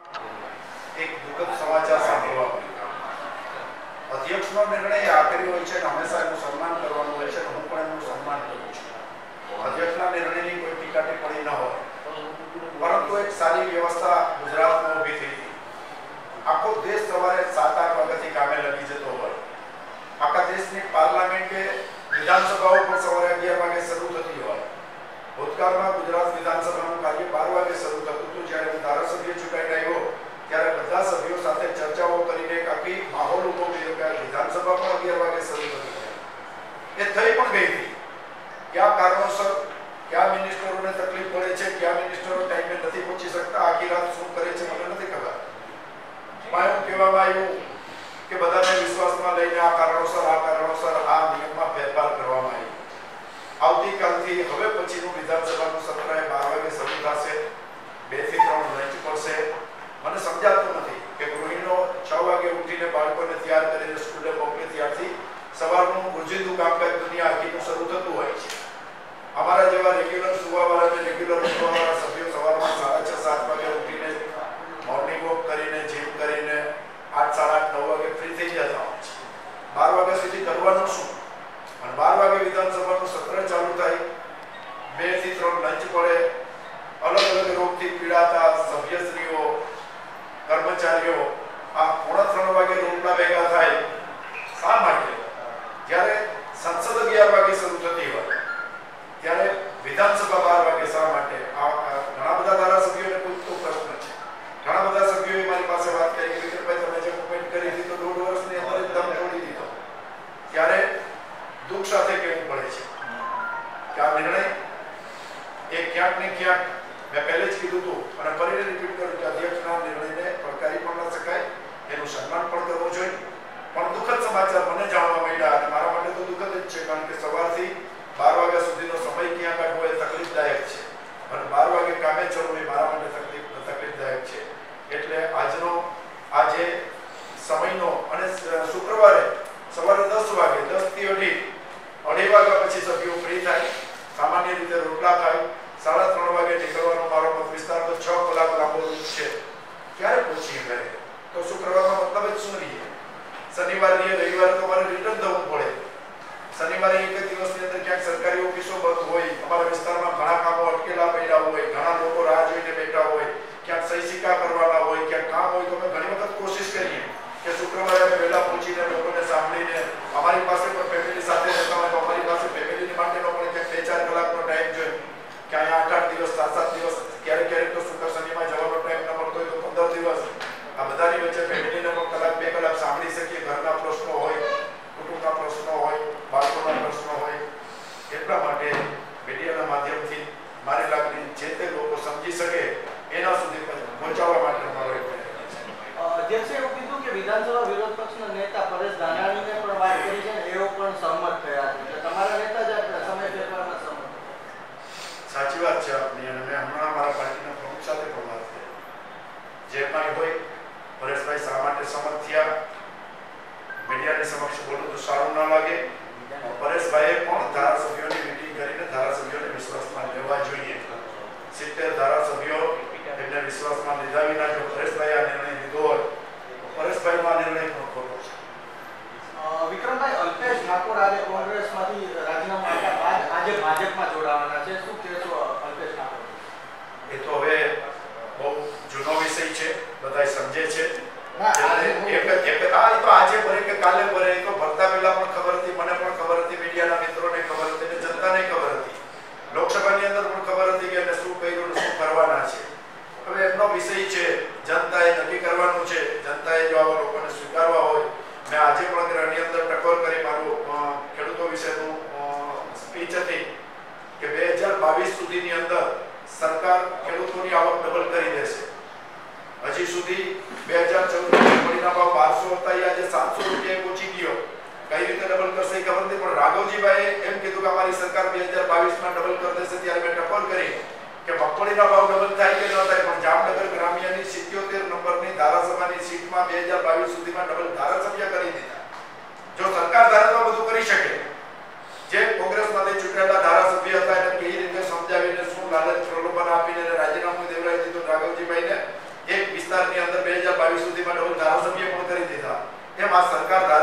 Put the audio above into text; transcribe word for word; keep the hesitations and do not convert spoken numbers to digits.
એક દુઃખદ સમાચાર સાંભળવા મળ્યા. અધ્યક્ષનો નિર્ણય આખરી હોય છે અને હંમેશા એનું સન્માન કરવાનું હોય છે. હું પણ એનું સન્માન કરું છું. અધ્યક્ષના નિર્ણયની કોઈ ટીકા ટિપ્પણી ન હોય, પરંતુ એક સારી વ્યવસ્થા ગુજરાતમાં ઊભી થઈ હતી. આખો દેશ સવારે સાત આઠ વાગ્યાથી કામે લાગી જતો હોય. આખા દેશની પાર્લામેન્ટે વિધાનસભાઓ પણ સવારે અગિયાર વાગે શરૂ થતી હોય. ભૂતકાળમાં ગુજરાત વિધાનસભાનું કાર્ય બાર વાગે શરૂ થતું હતું. જ્યારે હું ધારાસભ્ય ચૂંટાઈને આવ્યો ત્યારે બધા સભ્યો સાથે ચર્ચાઓ કરીને એક આખી માહોલ ઉભો કર્યો કે વિધાનસભા પણ અગિયાર વાગે શરૂ થતી હોય. એ થઈ પણ ગઈ હતી. કયા કારણોસર કયા મિનિસ્ટરોને તકલીફ પડે છે, કયા મિનિસ્ટરો ટાઈમે નથી પહોંચી શકતા, આખી રાત શું કરે છે મને નથી ખબર. પણ એવું કહેવામાં આવ્યું કે બધાને વિશ્વાસમાં લઈને આ કારણોસર આ કારણોસર આ નિયમમાં ફેરફાર કરવામાં આવ્યો. આવતીકાલથી હવે પછીનું વિધાનસભાનું સત્ર બાર વાગે શરૂ થશે. બે થી ત્રણ લંચ પડશે. મને સમજાતું નથી કે ગૃહિણીઓ છ વાગે ઉઠીને બાળકોને તૈયાર કરીને સ્કૂલે મોકલે ત્યારથી સવારનું રોજિંદુ કામકાજ દુનિયા આખીનું શરૂ થતું હોય છે. અમારા જેવા રેગ્યુલર સુવાવાળા અને રેગ્યુલર ઉઠવાવાળા સભ્યો સવારમાં સાડા છ સાત વાગે ઉઠીને મોર્નિંગ વોક કરીને જીમ કરીને આઠ સાડા આઠ નવ વાગે ફ્રી થઈ જતા હોય છે. બાર વાગ્યા સુધી કરવાનું શું? અને બાર વાગે વિધાનસભાનું સત્ર ચાલુ થાય. બે થી ત્રણ લંચ પડે. અલગ અલગ રોગથી પીડાતા સભ્યશ્રીઓ કર્મચારીઓ આ પોણા ત્રણ વાગે રોટલા ભેગા થાય. શા માટે? જ્યારે સંસદ અગિયાર વાગે શરૂ થતી હોય ત્યારે વિધાનસભા બાર વાગે શા માટે? આ ઘણા બધા ધારાસભ્યોને પૂછતો પ્રશ્ન છે. ઘણા બધા સભ્યોએ મારી પાસે વાત કરી કે વિક્રમભાઈ તમે જે કોમેન્ટ કરી હતી તો દોઢ વર્ષની અંદર જ દમ તોડી દીધો. ત્યારે દુઃખ સાથે કહેવું પડે છે કે આ નિર્ણય એ ક્યાંક ને ક્યાંક મેં પહેલે જ કીધું હતું અને ફરીને રિપીટ કરું કે અધ્યક્ષના નિર્ણયને પડકારી પણ ન શકાય, એનું સન્માન પણ કરવું જોઈએ. પણ દુઃખદ સમાચાર મને જાણવા મળ્યા અને મારા માટે તો દુઃખદ જ છે, કારણ કે સવારથી બાર વાગ્યા સુધીનો સમય ક્યાં કાઢવો એ તકલીફદાયક છે અને બાર વાગે કામે ચડવું એ મારા માટે તકલીફ તકલીફદાયક છે. એટલે આજનો આ જે સમયનો અને શુક્રવારે સવારે દસ વાગે દસ થી અઢી અઢી વાગ્યા પછી સભ્યો ફ્રી થાય. સામાન્ય રીતે રોટલા થાય. સાડા ત્રણ વાગે નીકળવાનો મારો મત વિસ્તાર તો છ કલાક લાંબો રૂટ છે. ક્યારે પહોંચીએ ઘરે? તો શુક્રવારનો મતલબ જ શું રહીએ? શનિવાર રહીએ, રવિવારે તો મારે રિટર્ન થવું પડે. શનિવારે એક જ દિવસની અંદર ક્યાંક સરકારી ઓફિસો બંધ હોય, અમારા વિસ્તારમાં ઘણા કામો અટકેલા પડ્યા હોય, ઘણા લોકો રાહ જોઈને બેઠા હોય, ક્યાંક સહી સિક્કા કરવાના હોય, ક્યાંક કામ હોય, તો અમે ઘણી વખત કોશિશ કરીએ કે શુક્રવારે અમે વહેલા પહોંચીને લોકોને સાંભળીને અમારી પાસે પણ ફેમિલી સાથે રહેતા હોય તો અમારી પાસે ફેમિલી માટેનો પણ ક્યાંક બે ચાર કલાકનો ટાઈમ જોઈએ. કે અહીંયા આઠ આઠ દિવસ સાત સાત દિવસ ક્યારેક ક્યારેક તો શુક્ર શનિમાં જવાનો ટાઈમ ન મળતો હોય તો પંદર દિવસ આ બધાની વચ્ચે ફેમિલીને પણ કલાક બે કલાક સાંભળી શકીએ. ઘરના પ્રશ્નો હોય, કુટુંબના પ્રશ્નો હોય, બાળકોના પ્રશ્નો હોય. એટલા માટે મીડિયાના માધ્યમથી મારી લાગણી જે તે લોકો સમજી શકે એના સુધી પહોંચાડવા માટે અમારો એક અધ્યક્ષે એવું કીધું કે વિધાનસભા વિરોધ પક્ષના નેતા પરેશ ધાનાણીને પણ વાત કરી છે ને એઓ પણ સહમત થયા છે. તમારા નેતા જ સમય ફેરફારમાં સહમત. સાચી વાત છે આપની. અને મેં હમણાં મારા પાર્ટીના પ્રમુખ સાથે પણ વાત કરી. જે કાંઈ હોય પરેશભાઈ શા માટે સહમત થયા મીડિયાની સમક્ષ બોલું તો સારું ના લાગે. પરેશભાઈએ પણ ધારાસભ્યોની મિટિંગ કરીને ધારાસભ્યોને વિશ્વાસમાં લેવા જોઈએ. સિત્તેર ધારાસભ્યો એમને વિશ્વાસમાં લીધા વિના જો પરેશભાઈ આ નિર્ણય લીધો હોય તો પરેશભાઈનો આ નિર્ણય પણ ખોટો છે. વિક્રમભાઈ, અલ્પેશ ઠાકોર આજે કોંગ્રેસમાંથી રાજીનામું આપ્યા બાદ આજે ભાજપમાં જોડાવાના છે. શું કહેશો અલ્પેશ ઠાકોર? એ તો હવે બહુ જૂનો વિષય છે, બધા સમજે છે. આજે ભરે કે કાલે ભરે તો ભરતા પહેલા પણ ખબર હતી, મને પણ ખબર હતી, મીડિયાના મિત્રોને ખબર હતી અને જનતાને ખબર હતી. લોકસભાની અંદર પણ ખબર હતી કે એને શું કર્યું શું કરવાના છે. હવે એમનો વિષય છે, જનતાએ નક્કી કરવાનું છે. જનતાએ જો આવા લોકોને સ્વીકારવા હોય, મેં આજે પણ ગ્રહની અંદર ટકોર કરી મારું ખેડૂતો વિશેનું સ્પીચ હતી કે બે હજાર બાવીસ સુધીની અંદર સરકાર ખેડૂતોની આવક ડબલ કરી દેશે. હજી સુધી બે હજાર ચૌદ મગફળીના ભાવ બારસો હતા, આજે સાતસો રૂપિયા પહોંચી ગયો. કઈ રીતે ડબલ કરશે એ ખબર નથી, પણ રાઘવજીભાઈએ એમ કીધું કે અમારી સરકાર બે હજાર બાવીસમાં ડબલ કરી દેશે. ત્યારે મેં ટકોર કરી કે મગફળીના ભાવ ડબલ થાય કે ન થાય, પણ જામનગર ગ્રામ્યની સિત્યોતેર નંબરની ધારાસભાની સીટમાં બે હજાર બાવીસ સુધીમાં ડબલ ધારાસભ્ય કરી દીધા. જો સરકાર ધારામાં બધું કરી શકે, જે કોંગ્રેસમાંથી ચૂંટાયેલા ધારાસભ્ય હતા એને કેવી રીતે સમજાવીને શું લાલચ પ્રલોભન આપીને રાજીનામું દેવડાવી દીધું રાઘવજીભાઈને. એક વિસ્તાર હજાર ની અંદર બે હજાર બાવીસ સુધીમાં ડબલ ધારાસભ્ય પણ કરી દીધા. એમ આ સરકાર